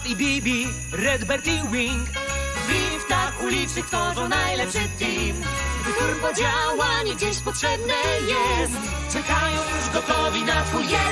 i Bibi, Redbird i Wing. Bim w tak ulicznych tworzą najlepszy team. Gdy turbo działanie gdzieś potrzebne jest, czekają już gotowi na twój jest.